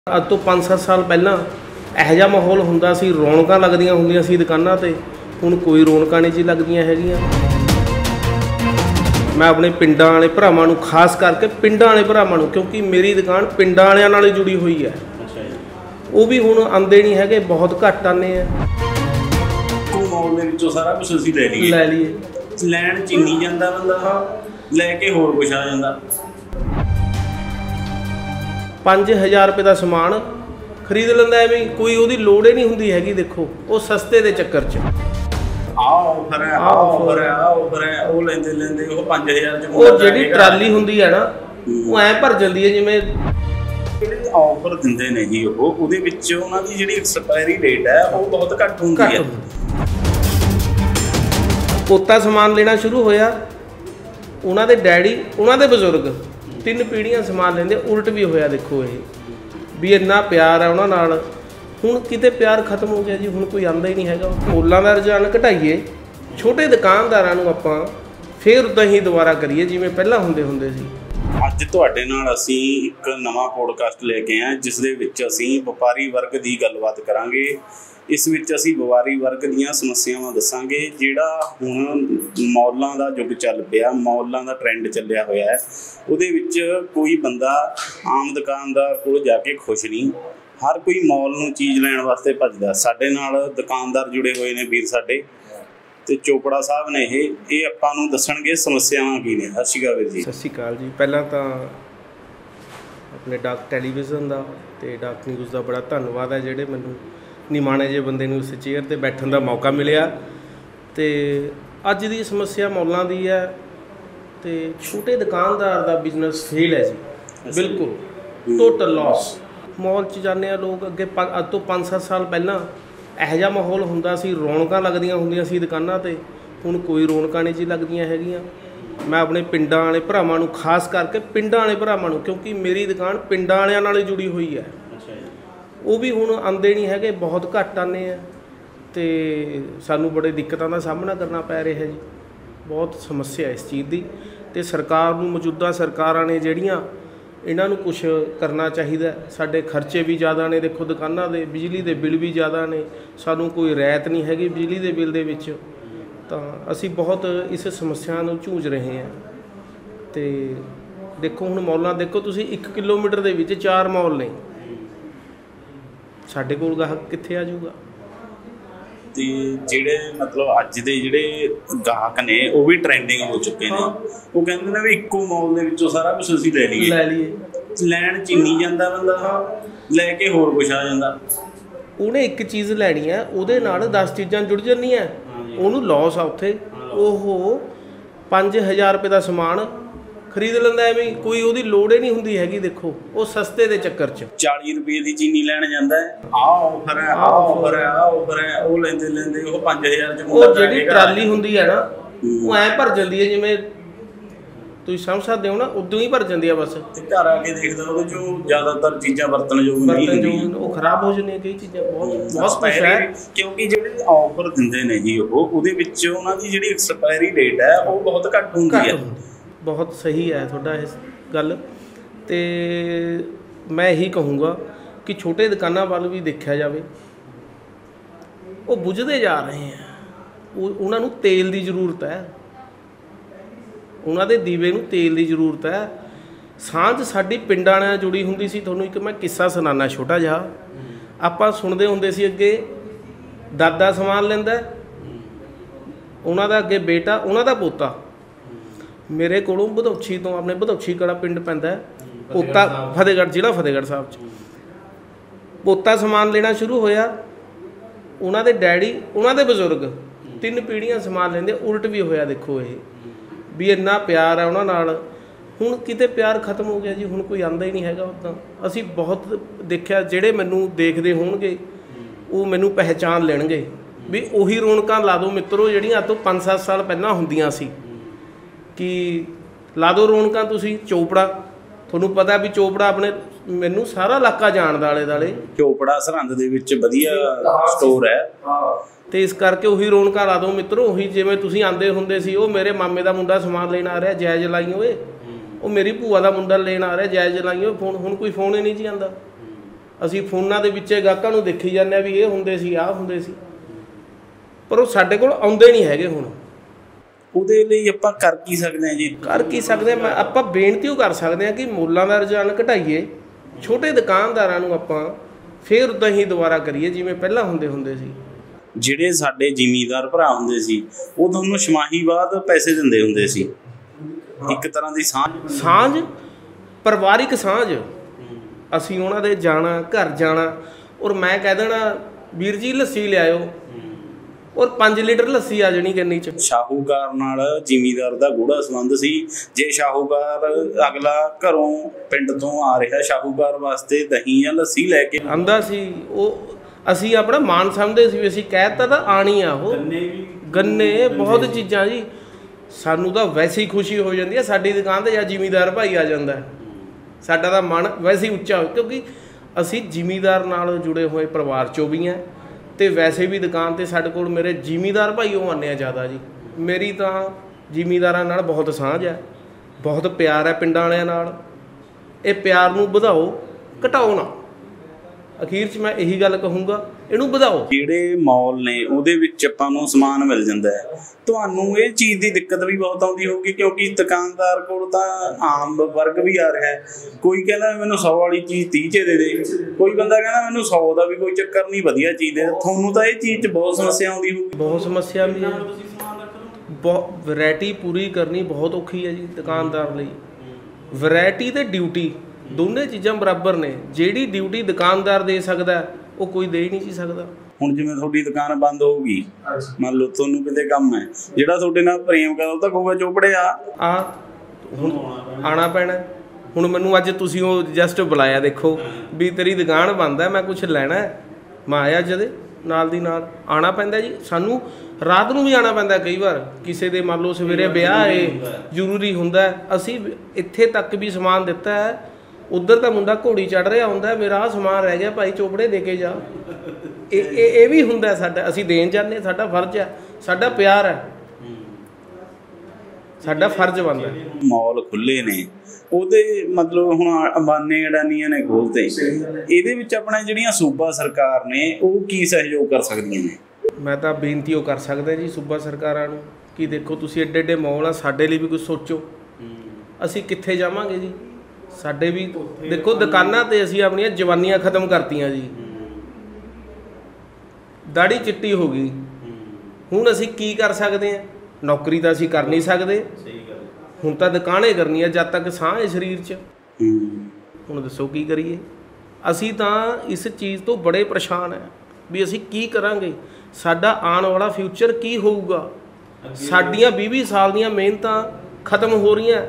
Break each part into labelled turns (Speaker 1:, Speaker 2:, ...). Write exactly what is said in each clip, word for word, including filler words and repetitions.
Speaker 1: ਅੱਜ ਤੋਂ ਪੰਜ ਸੱਤ ਸਾਲ ਪਹਿਲਾਂ ਇਹੋ ਜਿਹਾ ਮਾਹੌਲ ਹੁੰਦਾ ਸੀ, ਰੌਣਕਾਂ ਲੱਗਦੀਆਂ ਹੁੰਦੀਆਂ ਸੀ ਦੁਕਾਨਾਂ ਤੇ। ਹੁਣ ਕੋਈ ਰੌਣਕਾਂ ਨਹੀਂ ਜੀ ਲੱਗਦੀਆਂ ਹੈਗੀਆਂ। ਮੈਂ ਆਪਣੇ ਪਿੰਡਾਂ ਵਾਲੇ ਭਰਾਵਾਂ ਨੂੰ, ਖਾਸ ਕਰਕੇ ਪਿੰਡਾਂ ਵਾਲੇ ਭਰਾਵਾਂ ਨੂੰ, ਕਿਉਂਕਿ ਮੇਰੀ ਦੁਕਾਨ ਪਿੰਡਾਂ ਵਾਲਿਆਂ ਨਾਲ ਹੀ ਜੁੜੀ ਹੋਈ ਹੈ, ਉਹ ਵੀ ਹੁਣ ਆਉਂਦੇ ਨਹੀਂ ਹੈਗੇ, ਬਹੁਤ ਘੱਟ ਆਉਂਦੇ ਆ।
Speaker 2: ਮਾਹੌਲ ਦੇ ਵਿੱਚੋਂ ਸਾਰਾ ਕੁਝ ਅਸੀਂ ਲੈ ਲਈਏ
Speaker 1: ਲੈ ਲਈਏ
Speaker 2: ਲੈਣ ਚ ਨਹੀਂ ਜਾਂਦਾ ਬੰਦਾ, ਲੈ ਕੇ ਹੋਰ ਕੁਛ ਆ ਜਾਂਦਾ।
Speaker 1: ਪੰਜ ਹਜ਼ਾਰ ਰੁਪਏ ਦਾ ਸਮਾਨ ਖਰੀਦ ਲੈਂਦਾ ਐਵੇਂ, ਕੋਈ ਉਹਦੀ ਲੋੜ ਹੀ ਨਹੀਂ ਹੁੰਦੀ ਹੈਗੀ। ਦੇਖੋ ਉਹ ਸਸਤੇ ਦੇ ਚੱਕਰ 'ਚ
Speaker 2: ਆਹ ਆਫਰ ਹੈ, ਆਹ ਆਫਰ ਹੈ, ਆਹ ਆਫਰ ਹੈ, ਉਹ ਲੈਂਦੇ ਲੈਂਦੇ ਉਹ ਪੰਜ ਹਜ਼ਾਰ 'ਚ
Speaker 1: ਉਹ ਜਿਹੜੀ ਟਰਾਲੀ ਹੁੰਦੀ ਹੈ ਨਾ, ਉਹ ਐਂ ਭਰ ਜਾਂਦੀ ਹੈ ਜਿਵੇਂ।
Speaker 2: ਜਿਹੜੇ ਆਫਰ ਦਿੰਦੇ ਨੇ ਜੀ ਉਹ, ਉਹਦੇ ਵਿੱਚ ਉਹਨਾਂ ਦੀ ਜਿਹੜੀ ਐਕਸਪਾਇਰੀ ਡੇਟ ਹੈ ਉਹ ਬਹੁਤ ਘੱਟ ਹੁੰਦੀ ਹੈ।
Speaker 1: ਪੋਤਾ ਸਮਾਨ ਲੈਣਾ ਸ਼ੁਰੂ ਹੋਇਆ, ਉਹਨਾਂ ਦੇ ਡੈਡੀ, ਉਹਨਾਂ ਦੇ ਬਜ਼ੁਰਗ ਤਿੰਨ ਪੀੜ੍ਹੀਆਂ ਸਮਾਨ ਲੈਂਦੇ। ਉਲਟ ਵੀ ਹੋਇਆ, ਦੇਖੋ ਇਹ ਵੀ ਇੰਨਾ ਪਿਆਰ ਹੈ ਉਹਨਾਂ ਨਾਲ। ਹੁਣ ਕਿਤੇ ਪਿਆਰ ਖਤਮ ਹੋ ਗਿਆ ਜੀ, ਹੁਣ ਕੋਈ ਆਉਂਦਾ ਹੀ ਨਹੀਂ ਹੈਗਾ। ਮੋਲਾਂ ਦਾ ਰੁਝਾਨ ਘਟਾਈਏ, ਛੋਟੇ ਦੁਕਾਨਦਾਰਾਂ ਨੂੰ ਆਪਾਂ ਫੇਰ ਉੱਦਾਂ ਹੀ ਦੁਬਾਰਾ ਕਰੀਏ ਜਿਵੇਂ ਪਹਿਲਾਂ ਹੁੰਦੇ ਹੁੰਦੇ ਸੀ।
Speaker 2: ਅੱਜ ਤੁਹਾਡੇ ਨਾਲ ਅਸੀਂ ਇੱਕ ਨਵਾਂ ਪੋਡਕਾਸਟ ਲੈ ਕੇ ਆਏ, ਜਿਸ ਦੇ ਵਿੱਚ ਅਸੀਂ ਵਪਾਰੀ ਵਰਗ ਦੀ ਗੱਲਬਾਤ ਕਰਾਂਗੇ। ਇਸ ਵਿੱਚ ਅਸੀਂ ਵਪਾਰੀ ਵਰਗ ਦੀਆਂ ਸਮੱਸਿਆਵਾਂ ਦੱਸਾਂਗੇ। ਜਿਹੜਾ ਹੁਣ ਮੌਲਾਂ ਦਾ ਯੁੱਗ ਚੱਲ ਪਿਆ, ਮੌਲਾਂ ਦਾ ਟਰੈਂਡ ਚੱਲਿਆ ਹੋਇਆ ਹੈ, ਉਹਦੇ ਵਿੱਚ ਕੋਈ ਬੰਦਾ ਆਮ ਦੁਕਾਨਦਾਰ ਕੋਲ ਜਾ ਕੇ ਖੁਸ਼ ਨਹੀਂ। ਹਰ ਕੋਈ ਮੌਲ ਨੂੰ ਚੀਜ਼ ਲੈਣ ਵਾਸਤੇ ਭੱਜਦਾ। ਸਾਡੇ ਨਾਲ ਦੁਕਾਨਦਾਰ ਜੁੜੇ ਹੋਏ ਨੇ ਵੀਰ ਸਾਡੇ, ਤੇ ਚੋਪੜਾ ਸਾਹਿਬ ਨੇ। ਇਹ ਇਹ ਆਪਾਂ ਨੂੰ ਦੱਸਣਗੇ ਸਮੱਸਿਆਵਾਂ ਕੀ ਨੇ। ਸਤਿ ਸ਼੍ਰੀ ਅਕਾਲ ਵੀਰ ਜੀ।
Speaker 1: ਸਤਿ ਸ਼੍ਰੀ ਅਕਾਲ ਜੀ। ਪਹਿਲਾਂ ਤਾਂ ਆਪਣੇ ਡਾਕ ਟੈਲੀਵਿਜ਼ਨ ਦਾ ਤੇ ਡਾਕ ਨਿਊਜ਼ ਦਾ ਬੜਾ ਧੰਨਵਾਦ ਹੈ, ਜਿਹੜੇ ਮੈਨੂੰ ਨਿਮਾਣੇ ਜਿਹੇ ਬੰਦੇ ਨੂੰ ਇਸ ਚੇਅਰ 'ਤੇ ਬੈਠਣ ਦਾ ਮੌਕਾ ਮਿਲਿਆ। ਤੇ ਅੱਜ ਦੀ ਸਮੱਸਿਆ ਮੌਲਾਂ ਦੀ ਹੈ, ਤੇ ਛੋਟੇ ਦੁਕਾਨਦਾਰ ਦਾ ਬਿਜ਼ਨਸ ਫੇਲ ਹੈ ਜੀ, ਬਿਲਕੁਲ ਟੋਟਲ ਲਾਸ। ਮੌਲ 'ਚ ਜਾਂਦੇ ਆ ਲੋਕ, ਅੱਗੇ ਅੱਜ ਤੋਂ ਪੰਜ ਸੱਤ ਸਾਲ ਪਹਿਲਾਂ ਇਹੋ ਜਿਹਾ ਮਾਹੌਲ ਹੁੰਦਾ ਸੀ, ਰੌਣਕਾਂ ਲੱਗਦੀਆਂ ਹੁੰਦੀਆਂ ਸੀ ਦੁਕਾਨਾਂ ਤੇ। ਹੁਣ ਕੋਈ ਰੌਣਕਾਂ ਨਹੀਂ ਜੀ ਲੱਗਦੀਆਂ ਹੈਗੀਆਂ। ਮੈਂ ਆਪਣੇ ਪਿੰਡਾਂ ਵਾਲੇ ਭਰਾਵਾਂ ਨੂੰ, ਖਾਸ ਕਰਕੇ ਪਿੰਡਾਂ ਵਾਲੇ ਭਰਾਵਾਂ ਨੂੰ, ਕਿਉਂਕਿ ਮੇਰੀ ਦੁਕਾਨ ਪਿੰਡਾਂ ਵਾਲਿਆਂ ਨਾਲ ਹੀ ਜੁੜੀ ਹੋਈ ਹੈ, ਉਹ ਵੀ ਹੁਣ ਆਉਂਦੇ ਨਹੀਂ ਹੈਗੇ, ਬਹੁਤ ਘੱਟ ਆਉਂਦੇ ਆ। ਅਤੇ ਸਾਨੂੰ ਬੜੇ ਦਿੱਕਤਾਂ ਦਾ ਸਾਹਮਣਾ ਕਰਨਾ ਪੈ ਰਿਹਾ ਜੀ, ਬਹੁਤ ਸਮੱਸਿਆ ਇਸ ਚੀਜ਼ ਦੀ। ਅਤੇ ਸਰਕਾਰ ਨੂੰ, ਮੌਜੂਦਾ ਸਰਕਾਰਾਂ ਨੇ ਜਿਹੜੀਆਂ, ਇਹਨਾਂ ਨੂੰ ਕੁਛ ਕਰਨਾ ਚਾਹੀਦਾ। ਸਾਡੇ ਖਰਚੇ ਵੀ ਜ਼ਿਆਦਾ ਨੇ, ਦੇਖੋ ਦੁਕਾਨਾਂ ਦੇ ਬਿਜਲੀ ਦੇ ਬਿੱਲ ਵੀ ਜ਼ਿਆਦਾ ਨੇ, ਸਾਨੂੰ ਕੋਈ ਰਿਆਇਤ ਨਹੀਂ ਹੈਗੀ ਬਿਜਲੀ ਦੇ ਬਿੱਲ ਦੇ ਵਿੱਚ। ਤਾਂ ਅਸੀਂ ਬਹੁਤ ਇਸ ਸਮੱਸਿਆ ਨੂੰ ਜੂਝ ਰਹੇ ਹਾਂ। ਅਤੇ ਦੇਖੋ ਹੁਣ ਮੌਲਾਂ, ਦੇਖੋ ਤੁਸੀਂ ਇੱਕ ਕਿਲੋਮੀਟਰ ਦੇ ਵਿੱਚ ਚਾਰ ਮੌਲ ਨੇ, ਸਾਡੇ ਕੋਲ ਗਾਹਕ ਕਿੱਥੇ ਆ ਜਾਊਗਾ।
Speaker 2: ਤੇ ਜਿਹੜੇ ਮਤਲਬ ਅੱਜ ਦੇ ਜਿਹੜੇ ਗਾਹਕ ਨੇ, ਉਹ ਵੀ ਟਰੈਂਡਿੰਗ ਹੋ ਚੁੱਕੇ ਨੇ। ਉਹ ਕਹਿੰਦੇ ਨੇ ਵੀ ਇੱਕੋ ਮੌਲ ਦੇ ਵਿੱਚੋਂ ਸਾਰਾ ਕੁਝ ਅਸੀਂ ਲੈ ਲਈਏ
Speaker 1: ਲੈ ਲਈਏ
Speaker 2: ਲੈਣ ਚ ਨਹੀਂ ਜਾਂਦਾ ਬੰਦਾ, ਲੈ ਕੇ ਹੋਰ ਕੁਛ ਆ ਜਾਂਦਾ।
Speaker 1: ਉਹਨੇ ਇੱਕ ਚੀਜ਼ ਲੈਣੀ ਹੈ, ਉਹਦੇ ਨਾਲ ਦਸ ਚੀਜ਼ਾਂ ਜੁੜ ਜਾਂਦੀਆਂ, ਉਹਨੂੰ ਲੋਸ ਆ ਉੱਥੇ। ਉਹ ਪੰਜ ਹਜ਼ਾਰ ਰੁਪਏ ਦਾ ਸਮਾਨ ਖਰੀਦ ਲੈਂਦਾ ਐਵੇਂ, ਕੋਈ ਉਹਦੀ ਲੋੜ ਹੀ ਨਹੀਂ ਹੁੰਦੀ ਹੈਗੀ। ਦੇਖੋ ਉਹ ਸਸਤੇ ਦੇ ਚੱਕਰ 'ਚ
Speaker 2: ਚਾਲੀ ਰੁਪਏ ਦੀ ਚੀਨੀ ਲੈਣ ਜਾਂਦਾ, ਆਹ ਆਫਰ ਹੈ, ਆਹ ਆਫਰ ਹੈ, ਆਹ ਆਫਰ ਹੈ, ਉਹ ਲੈਂਦੇ ਲੈਂਦੇ ਉਹ ਪੰਜ ਹਜ਼ਾਰ 'ਚ
Speaker 1: ਉਹ ਜਿਹੜੀ ਟਰਾਲੀ ਹੁੰਦੀ ਹੈ ਨਾ, ਉਹ ਐਂ ਭਰ ਜਾਂਦੀ ਹੈ ਜਿਵੇਂ ਤੁਸੀਂ ਸਮਝ ਸਕਦੇ ਹੋ ਨਾ, ਉਦੋਂ ਹੀ ਭਰ ਜਾਂਦੀ ਆ ਬਸ।
Speaker 2: ਤੇ ਘਰ ਆ ਕੇ ਦੇਖਦਾ ਉਹਦੇ 'ਚੋਂ ਜ਼ਿਆਦਾਤਰ ਚੀਜ਼ਾਂ ਵਰਤਣਯੋਗ ਨਹੀਂ ਹੁੰਦੀਆਂ,
Speaker 1: ਉਹ ਖਰਾਬ ਹੋ ਜਾਂਦੀਆਂ ਕਈ ਚੀਜ਼ਾਂ। ਬਹੁਤ ਬਹੁਤ ਕੁਛ ਹੈ,
Speaker 2: ਕਿਉਂਕਿ ਜਿਹੜੇ ਆਫਰ ਦਿੰਦੇ ਨੇ ਜੀ ਉਹ, ਉਹਦੇ ਵਿੱਚ ਉਹਨਾਂ ਦੀ ਜਿਹੜੀ ਐਕਸਪਾਇਰੀ ਡੇਟ ਹੈ ਉਹ ਬਹੁਤ ਘੱਟ ਹੁੰਦੀ ਹੈ।
Speaker 1: ਬਹੁਤ ਸਹੀ ਹੈ ਤੁਹਾਡਾ ਇਸ ਗੱਲ। ਅਤੇ ਮੈਂ ਇਹੀ ਕਹੂੰਗਾ ਕਿ ਛੋਟੇ ਦੁਕਾਨਾਂ ਵੱਲ ਵੀ ਦੇਖਿਆ ਜਾਵੇ, ਉਹ ਬੁਝਦੇ ਜਾ ਰਹੇ ਹੈ। ਉਹ ਉਹਨਾਂ ਨੂੰ ਤੇਲ ਦੀ ਜ਼ਰੂਰਤ ਹੈ, ਉਹਨਾਂ ਦੇ ਦੀਵੇ ਨੂੰ ਤੇਲ ਦੀ ਜ਼ਰੂਰਤ ਹੈ। ਸਾਂਝ ਸਾਡੀ ਪਿੰਡਾਂ ਨਾਲ ਜੁੜੀ ਹੁੰਦੀ ਸੀ। ਤੁਹਾਨੂੰ ਇੱਕ ਮੈਂ ਕਿੱਸਾ ਸੁਣਾਉਣਾ ਛੋਟਾ ਜਿਹਾ। ਆਪਾਂ ਸੁਣਦੇ ਹੁੰਦੇ ਸੀ ਅੱਗੇ, ਦਾਦਾ ਸਮਾਨ ਲੈਂਦਾ, ਉਹਨਾਂ ਦਾ ਅੱਗੇ ਬੇਟਾ, ਉਹਨਾਂ ਦਾ ਪੋਤਾ। ਮੇਰੇ ਕੋਲੋਂ ਭਦੌਛੀ ਤੋਂ, ਆਪਣੇ ਭਦੌਛੀ ਕਲਾ ਪਿੰਡ ਪੈਂਦਾ, ਪੋਤਾ ਫਤਿਹਗੜ੍ਹ, ਜ਼ਿਲ੍ਹਾ ਫਤਿਹਗੜ੍ਹ ਸਾਹਿਬ 'ਚ। ਪੋਤਾ ਸਮਾਨ ਲੈਣਾ ਸ਼ੁਰੂ ਹੋਇਆ, ਉਹਨਾਂ ਦੇ ਡੈਡੀ, ਉਹਨਾਂ ਦੇ ਬਜ਼ੁਰਗ ਤਿੰਨ ਪੀੜ੍ਹੀਆਂ ਸਮਾਨ ਲੈਂਦੇ। ਉਲਟ ਵੀ ਹੋਇਆ, ਦੇਖੋ ਇਹ ਵੀ ਇੰਨਾ ਪਿਆਰ ਹੈ ਉਹਨਾਂ ਨਾਲ। ਹੁਣ ਕਿਤੇ ਪਿਆਰ ਖਤਮ ਹੋ ਗਿਆ ਜੀ, ਹੁਣ ਕੋਈ ਆਉਂਦਾ ਹੀ ਨਹੀਂ ਹੈਗਾ ਉੱਦਾਂ। ਅਸੀਂ ਬਹੁਤ ਦੇਖਿਆ, ਜਿਹੜੇ ਮੈਨੂੰ ਦੇਖਦੇ ਹੋਣਗੇ ਉਹ ਮੈਨੂੰ ਪਹਿਚਾਣ ਲੈਣਗੇ ਵੀ ਉਹੀ ਰੌਣਕਾਂ ਲਾ ਦਿਓ ਮਿੱਤਰੋ, ਜਿਹੜੀਆਂ ਅੱਜ ਤੋਂ ਪੰਜ ਸੱਤ ਸਾਲ ਪਹਿਲਾਂ ਹੁੰਦੀਆਂ ਸੀ। ਕਿ ਲਾ ਦਿਓ ਰੌਣਕਾਂ ਤੁਸੀਂ। ਚੋਪੜਾ, ਤੁਹਾਨੂੰ ਪਤਾ ਵੀ ਚੋਪੜਾ ਆਪਣੇ, ਮੈਨੂੰ ਸਾਰਾ ਇਲਾਕਾ ਜਾਣਦਾ ਆਲੇ ਦੁਆਲੇ।
Speaker 2: ਚੋਪੜਾ ਸਰਹੰਦ ਦੇ ਵਿੱਚ ਵਧੀਆ ਸਟੋਰ ਹੈ,
Speaker 1: ਤੇ ਇਸ ਕਰਕੇ ਉਹੀ ਰੌਣਕਾਂ ਲਾ ਦਿਓ ਮਿੱਤਰੋ। ਉਹੀ ਜਿਵੇਂ ਤੁਸੀਂ ਆਉਂਦੇ ਹੁੰਦੇ ਸੀ, ਉਹ ਮੇਰੇ ਮਾਮੇ ਦਾ ਮੁੰਡਾ ਸਮਾਨ ਲੈਣ ਆ ਰਿਹਾ, ਜਾਇਜ਼ ਲਾਈ ਓਏ, ਉਹ ਮੇਰੀ ਭੂਆ ਦਾ ਮੁੰਡਾ ਲੈਣ ਆ ਰਿਹਾ, ਜਾਇਜ਼ ਲਾਈ ਓਏ ਫੋਨ। ਹੁਣ ਕੋਈ ਫੋਨ ਹੀ ਨਹੀਂ ਜੀ ਆਉਂਦਾ। ਅਸੀਂ ਫੋਨਾਂ ਦੇ ਵਿੱਚੇ ਗਾਹਕਾਂ ਨੂੰ ਦੇਖੀ ਜਾਂਦੇ ਹਾਂ ਵੀ ਇਹ ਹੁੰਦੇ ਸੀ, ਆਹ ਹੁੰਦੇ ਸੀ, ਪਰ ਉਹ ਸਾਡੇ ਕੋਲ ਆਉਂਦੇ ਨਹੀਂ ਹੈਗੇ। ਹੁਣ
Speaker 2: ਉਹਦੇ ਲਈ ਆਪਾਂ ਕਰ ਕੀ ਸਕਦੇ ਹਾਂ ਜੀ?
Speaker 1: ਕਰ ਕੀ ਸਕਦੇ ਹਾਂ, ਆਪਾਂ ਬੇਨਤੀ ਉਹ ਕਰ ਸਕਦੇ ਹਾਂ ਕਿ ਮੁੱਲਾਂ ਦਾ ਰੁਝਾਨ ਘਟਾਈਏ, ਛੋਟੇ ਦੁਕਾਨਦਾਰਾਂ ਨੂੰ ਆਪਾਂ ਫਿਰ ਉੱਦਾਂ ਹੀ ਦੁਬਾਰਾ ਕਰੀਏ ਜਿਵੇਂ ਪਹਿਲਾਂ ਹੁੰਦੇ ਹੁੰਦੇ ਸੀ।
Speaker 2: ਜਿਹੜੇ ਸਾਡੇ ਜ਼ਿਮੀਂਦਾਰ ਭਰਾ ਹੁੰਦੇ ਸੀ ਉਹ ਤੁਹਾਨੂੰ ਛਮਾਹੀ ਬਾਅਦ ਪੈਸੇ ਦਿੰਦੇ ਹੁੰਦੇ ਸੀ, ਇੱਕ ਤਰ੍ਹਾਂ ਦੀ ਸਾਂਝ
Speaker 1: ਸਾਂਝ ਪਰਿਵਾਰਿਕ ਸਾਂਝ। ਅਸੀਂ ਉਹਨਾਂ ਦੇ ਜਾਣਾ, ਘਰ ਜਾਣਾ, ਔਰ ਮੈਂ ਕਹਿ ਦੇਣਾ ਵੀਰ ਜੀ ਲੱਸੀ ਲਿਆਇਓ, ਔਰ ਪੰਜ ਲੀਟਰ ਲੱਸੀ ਆ ਜਾਣੀ ਕਿੰਨੀ ਚ।
Speaker 2: ਸ਼ਾਹੂਕਾਰ ਨਾਲ ਜ਼ਿਮੀਂਦਾਰ ਦਾ ਗੂੜਾ ਸੰਬੰਧ ਸੀ। ਜੇ ਸ਼ਾਹੂਕਾਰ ਅਗਲਾ ਘਰੋਂ ਪਿੰਡ ਤੋਂ ਆ ਰਿਹਾ, ਸ਼ਾਹੂਕਾਰ ਵਾਸਤੇ ਦਹੀਂ ਜਾਂ ਲੱਸੀ ਲੈ ਕੇ
Speaker 1: ਆਉਂਦਾ ਸੀ, ਉਹ ਅਸੀਂ ਆਪਣਾ ਮਾਣ ਸਮਝਦੇ ਸੀ ਵੀ ਅਸੀਂ ਕਹਿ ਦਿੱਤਾ ਤਾਂ ਆਣੀ ਆ। ਉਹ ਗੰਨੇ ਬਹੁਤ ਚੀਜ਼ਾਂ ਜੀ, ਸਾਨੂੰ ਤਾਂ ਵੈਸੇ ਹੀ ਖੁਸ਼ੀ ਹੋ ਜਾਂਦੀ ਹੈ ਸਾਡੀ ਦੁਕਾਨ 'ਤੇ ਜਾਂ ਜ਼ਿਮੀਂਦਾਰ ਭਾਈ ਆ ਜਾਂਦਾ, ਸਾਡਾ ਤਾਂ ਮਨ ਵੈਸੇ ਹੀ ਉੱਚਾ ਹੋ, ਕਿਉਂਕਿ ਅਸੀਂ ਜ਼ਿਮੀਂਦਾਰ ਨਾਲ ਜੁੜੇ ਹੋਏ ਪਰਿਵਾਰ 'ਚੋਂ ਵੀ ਹਾਂ, ਅਤੇ ਵੈਸੇ ਵੀ ਦੁਕਾਨ 'ਤੇ ਸਾਡੇ ਕੋਲ ਮੇਰੇ ਜ਼ਿਮੀਂਦਾਰ ਭਾਈ ਉਹ ਆਉਂਦੇ ਆ ਜ਼ਿਆਦਾ ਜੀ। ਮੇਰੀ ਤਾਂ ਜ਼ਿਮੀਂਦਾਰਾਂ ਨਾਲ ਬਹੁਤ ਸਾਂਝ ਹੈ, ਬਹੁਤ ਪਿਆਰ ਹੈ ਪਿੰਡਾਂ ਵਾਲਿਆਂ ਨਾਲ। ਇਹ ਪਿਆਰ ਨੂੰ ਵਧਾਓ, ਘਟਾਓ ਨਾ। ਅਖੀਰ 'ਚ ਮੈਂ ਇਹੀ ਗੱਲ ਕਹੂੰਗਾ, ਇਹਨੂੰ ਵਧਾਓ।
Speaker 2: ਜਿਹੜੇ ਮਾਲ ਨੇ ਉਹਦੇ ਵਿੱਚ ਆਪਾਂ ਨੂੰ ਸਮਾਨ ਮਿਲ ਜਾਂਦਾ ਹੈ, ਤੁਹਾਨੂੰ ਇਹ ਚੀਜ਼ ਦੀ ਦਿੱਕਤ ਵੀ ਬਹੁਤ ਆਉਂਦੀ ਹੋਊਗੀ, ਕਿਉਂਕਿ ਦੁਕਾਨਦਾਰ ਕੋਲ ਤਾਂ ਆਮ ਵਰਗ ਵੀ ਆ ਰਿਹਾ ਹੈ। ਕੋਈ ਕਹਿੰਦਾ ਮੈਨੂੰ ਸੌ ਵਾਲੀ ਚੀਜ਼ ਤੀਹ 'ਚ ਦੇ ਦੇ, ਕੋਈ ਬੰਦਾ ਕਹਿੰਦਾ ਮੈਨੂੰ ਸੌ ਦਾ ਵੀ ਕੋਈ ਚੱਕਰ ਨਹੀਂ, ਵਧੀਆ ਚੀਜ਼ ਦੇ। ਤੁਹਾਨੂੰ ਤਾਂ ਇਹ ਚੀਜ਼ 'ਚ ਬਹੁਤ ਸਮੱਸਿਆ ਆਉਂਦੀ ਹੋਊਗੀ।
Speaker 1: ਬਹੁਤ ਸਮੱਸਿਆ ਆਉਂਦੀ ਹੈ, ਬਹੁਤ ਵੈਰਾਇਟੀ ਪੂਰੀ ਕਰਨੀ ਬਹੁਤ ਔਖੀ ਹੈ ਜੀ ਦੁਕਾਨਦਾਰ ਲਈ। ਵੈਰਾਇਟੀ ਅਤੇ ਡਿਊਟੀ ਦੋਨੇ ਚੀਜ਼ਾਂ ਬਰਾਬਰ ਨੇ। ਜਿਹੜੀ ਡਿਊਟੀ ਦੁਕਾਨਦਾਰ ਦੇ ਸਕਦਾ ਉਹ ਕੋਈ ਦੇ ਹੀ ਨਹੀਂ ਸੀ ਸਕਦਾ। ਹੁਣ
Speaker 2: ਜਿਵੇਂ ਤੁਹਾਡੀ ਦੁਕਾਨ ਬੰਦ ਹੋਊਗੀ, ਮੰਨ ਲਓ ਤੁਹਾਨੂੰ ਕਿਤੇ ਕੰਮ ਹੈ, ਜਿਹੜਾ ਤੁਹਾਡੇ ਨਾਲ ਪ੍ਰੇਮ ਕਰਦਾ ਉਹ ਤਾਂ ਕਹੂਗਾ ਚੋਪੜੇ ਆ
Speaker 1: ਆ ਹੁਣ ਆਉਣਾ ਪੈਣਾ। ਹੁਣ ਮੈਨੂੰ ਅੱਜ ਤੁਸੀਂ ਉਹ ਜਸਟ ਬੁਲਾਇਆ, ਦੇਖੋ ਵੀ ਤੇਰੀ ਦੁਕਾਨ ਬੰਦ ਹੈ, ਮੈਂ ਕੁਛ ਲੈਣਾ, ਮੈਂ ਆਇਆ ਜਦੇ ਨਾਲ ਦੀ ਨਾਲ। ਆਉਣਾ ਪੈਂਦਾ ਜੀ, ਸਾਨੂੰ ਰਾਤ ਨੂੰ ਵੀ ਆਉਣਾ ਪੈਂਦਾ ਕਈ ਵਾਰ, ਕਿਸੇ ਦੇ ਮੰਨ ਲਓ ਸਵੇਰੇ ਵਿਆਹ ਹੈ, ਜ਼ਰੂਰੀ ਹੁੰਦਾ। ਅਸੀਂ ਇੱਥੇ ਤੱਕ ਵੀ ਸਮਾਨ ਦਿੱਤਾ ਹੈ, ਉੱਧਰ ਤਾਂ ਮੁੰਡਾ ਘੋੜੀ ਚੜ੍ਹ ਰਿਹਾ ਹੁੰਦਾ, ਮੇਰਾ ਆਹ ਸਮਾਨ ਰਹਿ ਗਿਆ ਭਾਈ ਚੋਪੜੇ ਦੇ ਕੇ ਜਾ। ਇਹ ਇਹ ਵੀ ਹੁੰਦਾ ਸਾਡਾ, ਅਸੀਂ ਦੇਣ ਜਾਂਦੇ, ਸਾਡਾ ਫਰਜ਼ ਹੈ, ਸਾਡਾ ਪਿਆਰ ਹੈ, ਸਾਡਾ ਫਰਜ਼ ਬਣਦਾ।
Speaker 2: ਮਾਲ ਖੁੱਲੇ ਨੇ, ਉਹਦੇ ਮਤਲਬ ਹੁਣ ਅੰਬਾਨੀ ਅਡਾਨੀਆਂ ਨੇ ਖੋਲ੍ਹਤੇ, ਇਹਦੇ ਵਿੱਚ ਆਪਣਾ ਜਿਹੜੀਆਂ ਸੂਬਾ ਸਰਕਾਰ ਨੇ ਉਹ ਕੀ ਸਹਿਯੋਗ ਕਰ ਸਕਦੀਆਂ ਨੇ?
Speaker 1: ਮੈਂ ਤਾਂ ਬੇਨਤੀ ਉਹ ਕਰ ਸਕਦਾ ਜੀ ਸੂਬਾ ਸਰਕਾਰਾਂ ਨੂੰ ਕਿ ਦੇਖੋ ਤੁਸੀਂ ਐਡੇ ਐਡੇ ਮਾਲ ਆ, ਸਾਡੇ ਲਈ ਵੀ ਕੁਝ ਸੋਚੋ। ਅਸੀਂ ਕਿੱਥੇ ਜਾਵਾਂਗੇ ਜੀ? ਸਾਡੇ ਵੀ ਦੇਖੋ ਦੁਕਾਨਾਂ 'ਤੇ ਅਸੀਂ ਆਪਣੀਆਂ ਜਵਾਨੀਆਂ ਖ਼ਤਮ ਕਰਤੀਆਂ ਜੀ, ਦਾੜੀ ਚਿੱਟੀ ਹੋ ਗਈ। ਹੁਣ ਅਸੀਂ ਕੀ ਕਰ ਸਕਦੇ ਹਾਂ? ਨੌਕਰੀ ਤਾਂ ਅਸੀਂ ਕਰ ਨਹੀਂ ਸਕਦੇ, ਹੁਣ ਤਾਂ ਦੁਕਾਨੇ ਕਰਨੀ ਆ ਜਦ ਤੱਕ ਸਾਹ ਹੈ ਸਰੀਰ 'ਚ। ਹੁਣ ਦੱਸੋ ਕੀ ਕਰੀਏ? ਅਸੀਂ ਤਾਂ ਇਸ ਚੀਜ਼ ਤੋਂ ਬੜੇ ਪਰੇਸ਼ਾਨ ਹੈ ਵੀ ਅਸੀਂ ਕੀ ਕਰਾਂਗੇ, ਸਾਡਾ ਆਉਣ ਵਾਲਾ ਫਿਊਚਰ ਕੀ ਹੋਊਗਾ। ਸਾਡੀਆਂ ਵੀਹ ਵੀਹ ਸਾਲ ਦੀਆਂ ਮਿਹਨਤਾਂ ਖਤਮ ਹੋ ਰਹੀਆਂ।